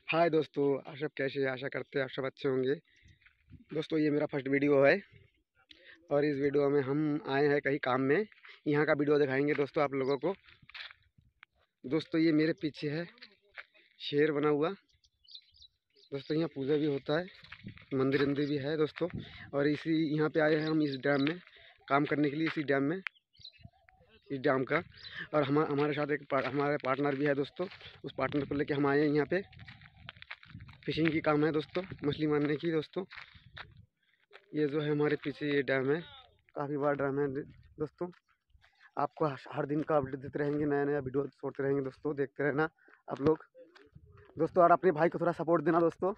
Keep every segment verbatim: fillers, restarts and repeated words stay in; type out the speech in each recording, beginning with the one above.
हाय दोस्तों, आप सब कैसे हैं? आशा करते हैं आप सब अच्छे होंगे। दोस्तों ये मेरा फर्स्ट वीडियो है और इस वीडियो में हम आए हैं कहीं काम में। यहाँ का वीडियो दिखाएंगे दोस्तों आप लोगों को। दोस्तों ये मेरे पीछे है शेर बना हुआ। दोस्तों यहाँ पूजा भी होता है, मंदिर मंदिर भी है दोस्तों। और इसी यहाँ पे आए हैं हम इस डैम में काम करने के लिए, इसी डैम में, इस डैम का। और हम हमारे साथ एक पा, हमारे पार्टनर भी है दोस्तों। उस पार्टनर को लेके हम आए हैं यहाँ पे। फिशिंग की काम है दोस्तों, मछली मारने की दोस्तों। ये जो है हमारे पीछे ये डैम है, काफ़ी बड़ा डैम है दोस्तों। आपको हर दिन का अपडेट देते रहेंगे, नया नया वीडियो छोड़ते रहेंगे दोस्तों, देखते रहना आप लोग दोस्तों। और अपने भाई को थोड़ा सपोर्ट देना दोस्तों।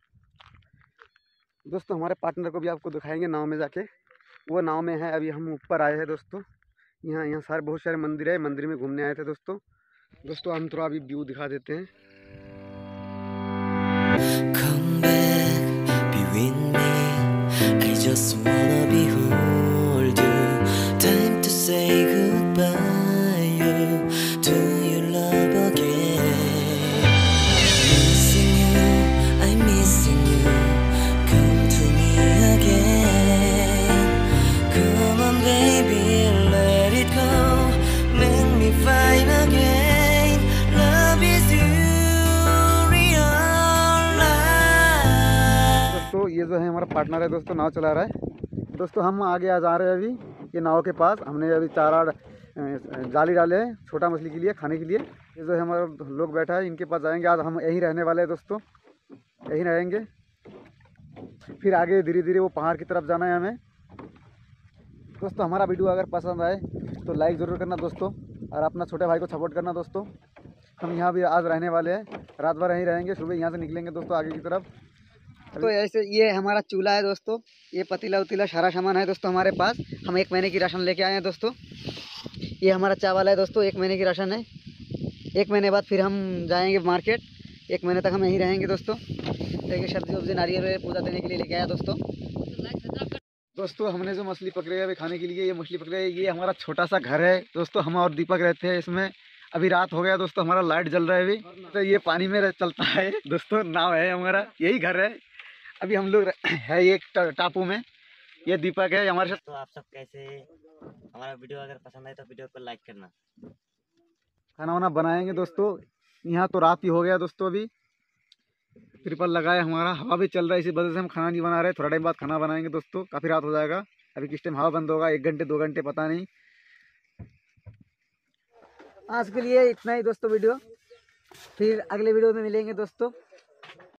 दोस्तों हमारे पार्टनर को भी आपको दिखाएंगे नाव में जाके, वो नाव में है। अभी हम ऊपर आए हैं दोस्तों। यहाँ यहाँ सारे बहुत सारे मंदिर है, मंदिर में घूमने आए थे दोस्तों। दोस्तों हम थोड़ा अभी व्यू दिखा देते हैं। Come back, be with me. I just wanna behold you. Time to say goodbye. You do you love again? Missing you, I'm missing you. Come to me again. Come on, baby, let it go. Make me fine again. Love is you. तो ये जो है हमारा partner है दोस्तों, नाव चला रहा है दोस्तों। हम आगे आ जा रहे हैं अभी ये नाव के पास। हमने अभी चारा जाली डाले हैं छोटा मछली के लिए, खाने के लिए। ये जो है हमारा लोग बैठा है, इनके पास जाएंगे। आज हम यहीं रहने वाले हैं दोस्तों, यहीं रहेंगे। फिर आगे धीरे धीरे वो पहाड़ की तरफ जाना है हमें दोस्तों। हमारा वीडियो अगर पसंद आए तो लाइक ज़रूर करना दोस्तों, और अपना छोटे भाई को सपोर्ट करना दोस्तों। हम यहाँ भी आज रहने वाले हैं, रात भर यहीं रहेंगे, सुबह यहाँ से निकलेंगे दोस्तों आगे की तरफ। तो ऐसे ये हमारा चूल्हा है दोस्तों, ये पतीला उतीला सारा सामान है दोस्तों हमारे पास। हम एक महीने की राशन लेके आए हैं दोस्तों। ये हमारा चावल है दोस्तों, एक महीने की राशन है। एक महीने बाद फिर हम जाएंगे मार्केट, एक महीने तक हम यहीं रहेंगे दोस्तों। देखिए सब्जी वब्जी नारियल पूजा देने के लिए लेके आया दोस्तों। दोस्तों हमने जो मछली पकड़ी है अभी खाने के लिए, ये मछली पकड़ी है। ये हमारा छोटा सा घर है दोस्तों, हम और दीपक रहते हैं इसमें। अभी रात हो गया दोस्तों, हमारा लाइट जल रहा है अभी। तो ये पानी में चलता है दोस्तों, नाव है हमारा, यही घर है। अभी हम लोग है एक टापू में। ये दीपक है हमारे साथ। तो आप सब कैसे, हमारा वीडियो अगर पसंद आए तो वीडियो को लाइक करना। खाना वाना बनाएंगे दोस्तों। यहाँ तो रात ही हो गया दोस्तों, अभी ट्रिपल लगाए हमारा, हवा भी चल रहा है, इसी वजह से हम खाना नहीं बना रहे। थोड़ा टाइम बाद खाना बनाएंगे दोस्तों, काफ़ी रात हो जाएगा। अभी किस टाइम हवा बंद होगा, एक घंटे दो घंटे पता नहीं। आज के लिए इतना ही दोस्तों वीडियो, फिर अगले वीडियो में मिलेंगे दोस्तों।